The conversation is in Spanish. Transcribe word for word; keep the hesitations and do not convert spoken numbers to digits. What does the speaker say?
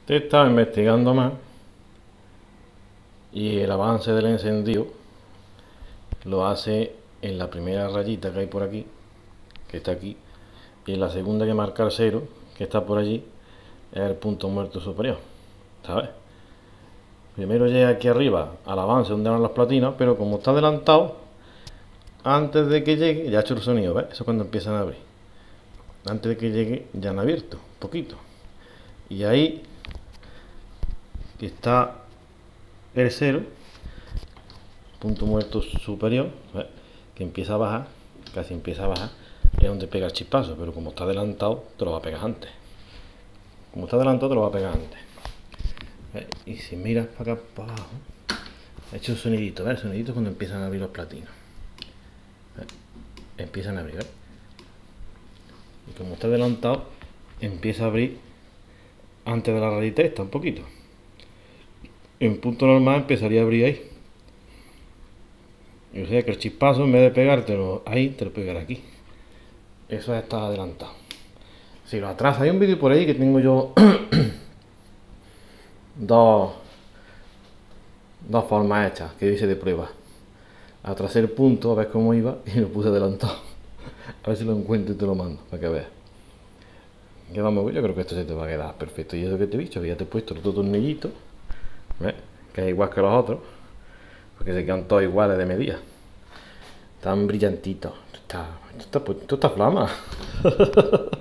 Te estaba investigando más y el avance del encendido lo hace en la primera rayita que hay por aquí, que está aquí, y en la segunda que marca el cero, que está por allí, es el punto muerto superior, ¿sabes? Primero llega aquí arriba al avance donde van las platinas, pero como está adelantado, antes de que llegue, ya ha hecho el sonido, ¿ves? Eso es cuando empiezan a abrir. Antes de que llegue ya han abierto, un poquito. Y ahí que está el cero, punto muerto superior, ¿ves? Que empieza a bajar, casi empieza a bajar, es donde pega el chispazo, pero como está adelantado, te lo va a pegar antes. Como está adelantado, te lo va a pegar antes. ¿Ves? Y si miras para acá, para abajo, ha hecho un sonidito, ¿ves? El sonidito es cuando empiezan a abrir los platinos. ¿Ves? Empiezan a abrir, ¿ves? Y como está adelantado, empieza a abrir antes de la rayita esta, un poquito. En punto normal empezaría a abrir ahí. O sea que el chispazo, en vez de pegártelo ahí, te lo pegará aquí. Eso está adelantado. Si lo atrás, hay un vídeo por ahí que tengo yo dos, dos formas hechas que hice de prueba. Atrasé el punto a ver cómo iba y lo puse adelantado. A ver si lo encuentro y te lo mando para que veas. Que vamos, yo creo que esto se te va a quedar perfecto. Y eso que te he dicho, que ya te he puesto los dos tornillitos, ¿ves? Que es igual que los otros, porque se quedan todos iguales de medida. Tan brillantitos. Esto está, esto está, esto está flama.